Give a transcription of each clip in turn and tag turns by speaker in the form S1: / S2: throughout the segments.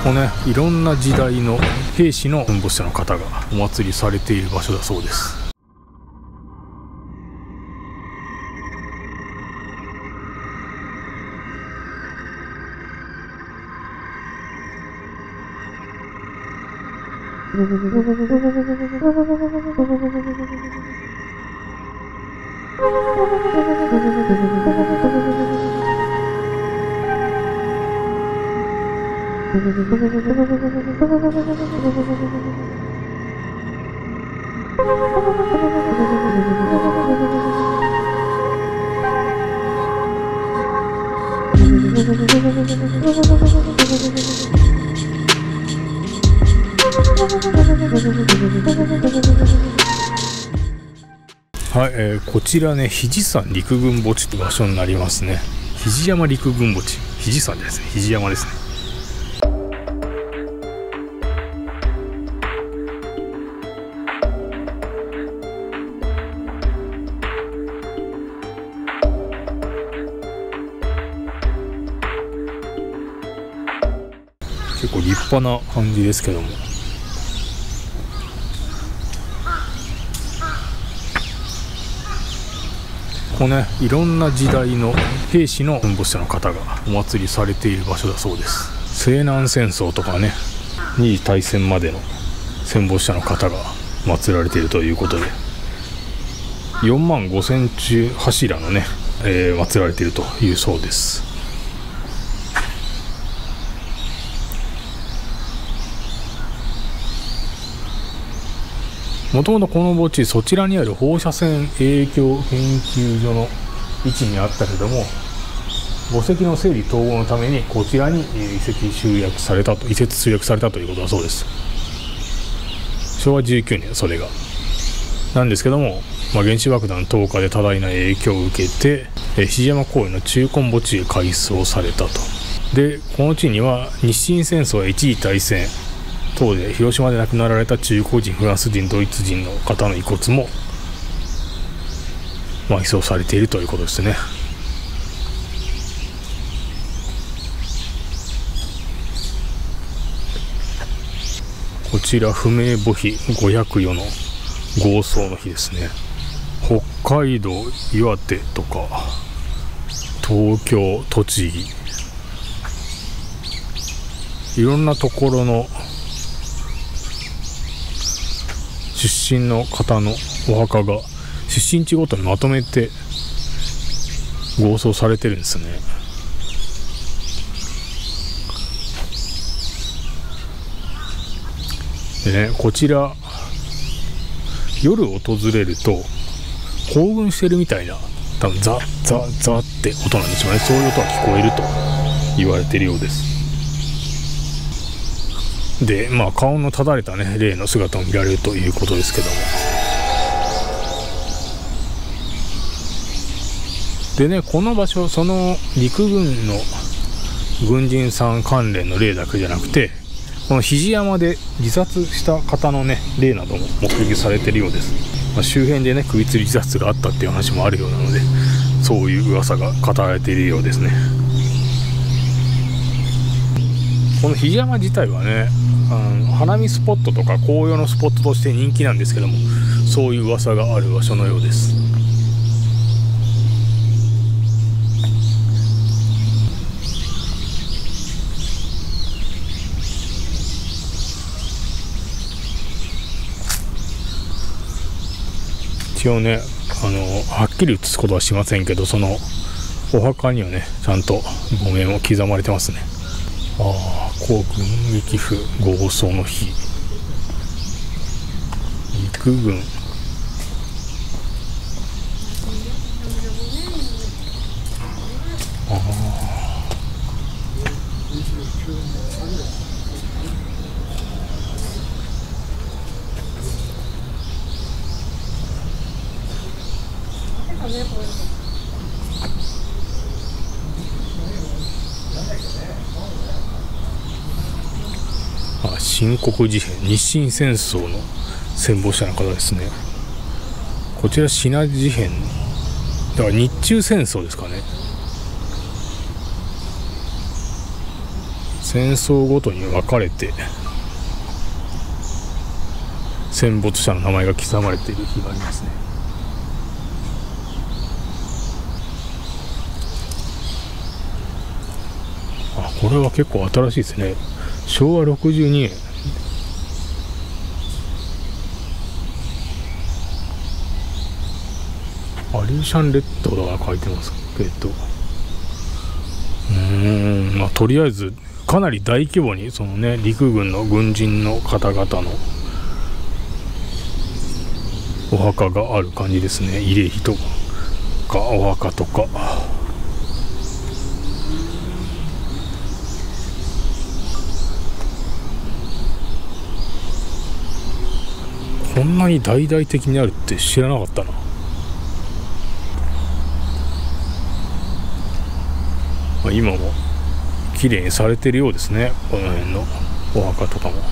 S1: ここね、いろんな時代の兵士の戦没者の方がお祭りされている場所だそうです。はい、こちらね、肘山陸軍墓地って場所になりますね。肘山陸軍墓地、肘山ですね、肘山ですね。結構立派な感じですけども、ここね、いろんな時代の兵士の戦没者の方がお祭りされている場所だそうです。西南戦争とかね、二次大戦までの戦没者の方が祀られているということで、4万5000中柱のね、祀られているというそうです。もともとこの墓地、そちらにある放射線影響研究所の位置にあったけども、墓石の整理統合のためにこちらに移設集約されたということだそうです。昭和19年それがなんですけども、原子爆弾投下で多大な影響を受けて肘山公園の中根墓地へ改装されたと。で、この地には日清戦争や一次大戦等で広島で亡くなられた中国人、フランス人、ドイツ人の方の遺骨も埋葬されているということですね。こちら不明墓碑504の合葬の日ですね。北海道、岩手とか東京、栃木、いろんなところの出身の方のお墓が出身地ごとにまとめて合葬されてるんですね。でね、こちら夜訪れると興奮してるみたいな、多分ザザザって音なんでしょうね。そういう音が聞こえると言われているようです。で、顔のただれたね、霊の姿も見られるということですけども、でね、この場所、その陸軍の軍人さん関連の霊だけじゃなくて、この肘山で自殺した方のね、霊なども目撃されているようです。周辺でね、首吊り自殺があったっていう話もあるようなので、そういう噂が語られているようですね。この肘山自体はね、花見スポットとか紅葉のスポットとして人気なんですけども、そういう噂がある場所のようです。一応ね、はっきり写すことはしませんけど、そのお墓にはね、ちゃんと墓名も刻まれてますね。皇軍撃府合葬の日、陸軍、新国事変、日清戦争の戦没者の方ですね。こちら信濃事変だから日中戦争ですかね。 戦争ごとに分かれて戦没者の名前が刻まれている碑がありますね。あ、これは結構新しいですね。昭和62年。アリューシャンレッドとか書いてますけど、まあ、とりあえずかなり大規模にそのね、陸軍の軍人の方々のお墓がある感じですね。慰霊碑とかお墓とか。こんなに大々的にあるって知らなかったな。まあ、今も綺麗にされてるようですね、この辺のお墓とかも。こ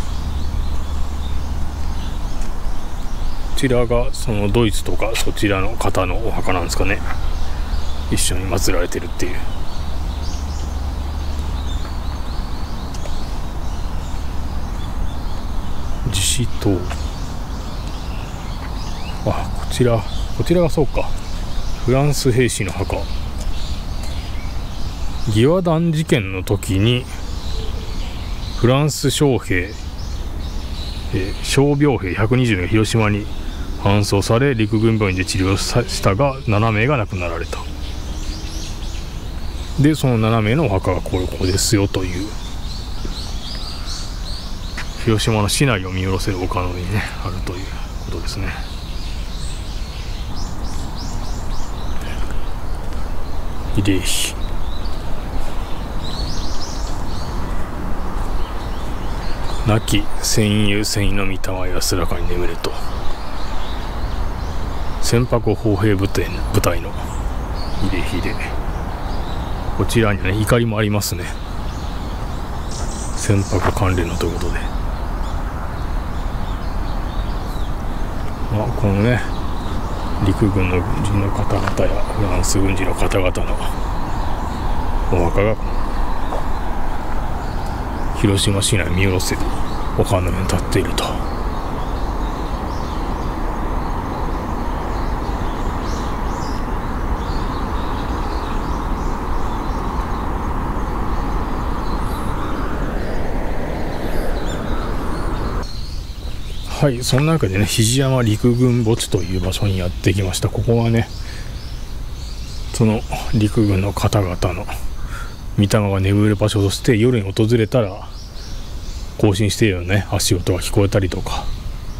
S1: ちらがそのドイツとかそちらの方のお墓なんですかね。一緒に祀られてるっていう。自死塔。あ、こちらがそうか、フランス兵士の墓。義和団事件の時にフランス傷病兵120名が広島に搬送され、陸軍病院で治療したが7名が亡くなられた。でその7名のお墓がここですよという、広島の市内を見下ろせる丘の上にねあるということですね。慰霊碑。亡き戦友戦意の御霊は安らかに眠れと。船舶砲兵部隊の慰霊碑で、こちらにはね怒りもありますね。船舶関連のということで、まあ、このね陸軍の軍人の方々やフランス軍人の方々のお墓が広島市内見下ろせる丘の上に立っていると。はい、そんなわけでね、肘山陸軍墓地という場所にやってきました。ここはね、その陸軍の方々の御霊が眠る場所として夜に訪れたら行進しているようなね足音が聞こえたりとか、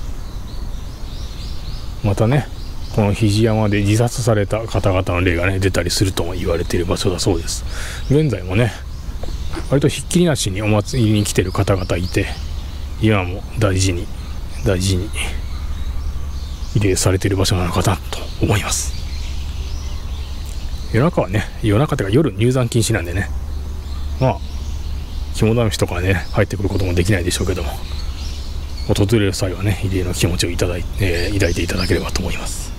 S1: またねこの肘山で自殺された方々の霊がね出たりするとも言われている場所だそうです。現在もね割とひっきりなしにお祭りに来ている方々いて、今も大事に慰霊されている場所なのかなと思います。夜中はね、夜中というか夜入山禁止なんでね、まあ肝試しとかはね入ってくることもできないでしょうけども、訪れる際はね慰霊の気持ちを抱いていただければと思います。